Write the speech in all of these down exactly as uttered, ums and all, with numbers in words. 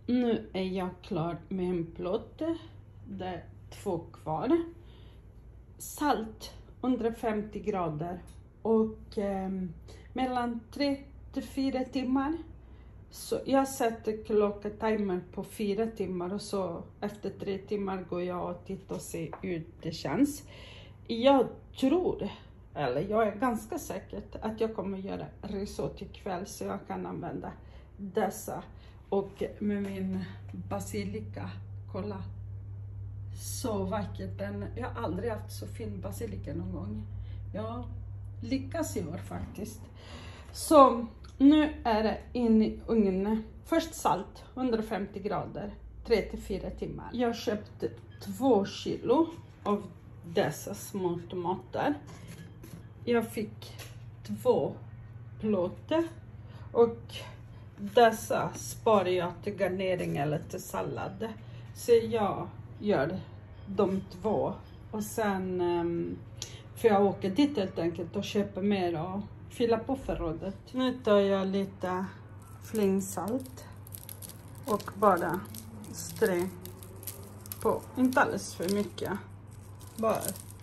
Nu är jag klar med en plåt. Det är två kvar. Salt under femtio grader och eh, mellan tre till fyra timmar. Så jag sätter klockan timer på fyra timmar och så efter tre timmar går jag och tittar och ser hur det känns. Jag tror, eller jag är ganska säker att jag kommer göra risotto ikväll så jag kan använda dessa. Och med min basilika, kolla. Så vackert den. Jag har aldrig haft så fin basilika någon gång. Jag lyckas i år faktiskt. Så nu är det in i ugnen. Först salt, hundrafemtio grader, tre till fyra timmar. Jag köpte två kilo av dessa små tomater. Jag fick två plåtar och dessa sparar jag till garnering eller till sallad. Så jag gör de två och sen för jag åker dit helt enkelt och köper mer och fylla på förrådet. Nu tar jag lite flingsalt och bara strö på, inte alldeles för mycket, bara.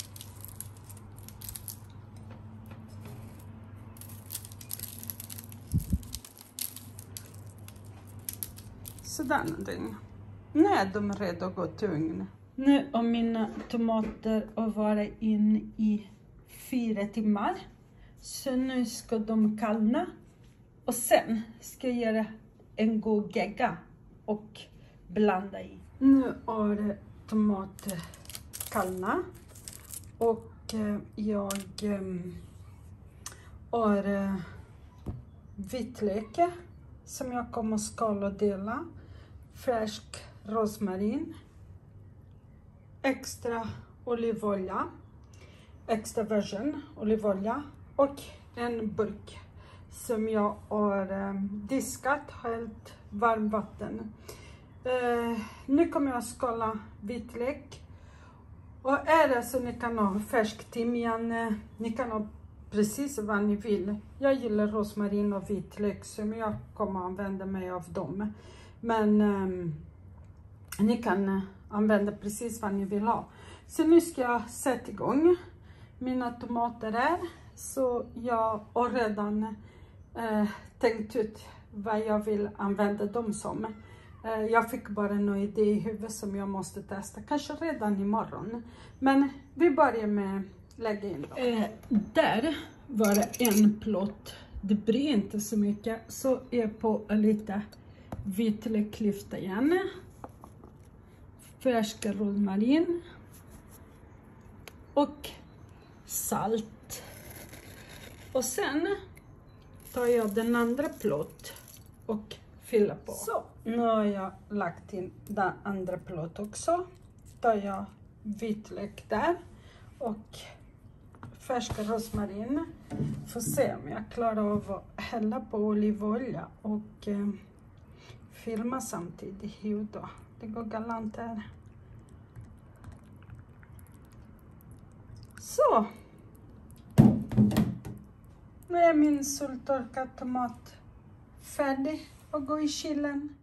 Sådär någonting. Nu är de redo att gå till ugnen. Nu har mina tomater har varit in i fyra timmar. Så nu ska de kallna. Och sen ska jag göra en god gegga och blanda i. Nu har tomater kallna. Och jag har vitlök som jag kommer att skala och dela. Färsk rosmarin. Extra olivolja. Extra virgin olivolja. Och en burk som jag har eh, diskat, hällt varmt vatten. Eh, nu kommer jag att skala vitlök. Och är det så ni kan ha färsk timjan, eh, ni kan ha precis vad ni vill. Jag gillar rosmarin och vitlök så jag kommer att använda mig av dem. Men eh, ni kan eh, använda precis vad ni vill ha. Så nu ska jag sätta igång. Mina tomater är. Så jag har redan eh, tänkt ut vad jag vill använda dem som. Eh, jag fick bara en idé i huvudet som jag måste testa. Kanske redan imorgon. Men vi börjar med att lägga in dem. Eh, där var det en plåt. Det blir inte så mycket. Så jag på lite vitlöksklyfta igen. Färska rosmarin. Och salt. Och sen tar jag den andra plåt och fyller på. Så, nu har jag lagt in den andra plåt också. Tar jag vitlök där och färska rosmarin. Får se om jag klarar av att hälla på olivolja och eh, filma samtidigt. Jo då, det går galant här. Så. Nu är min soltorkad tomat färdig och går i kylen.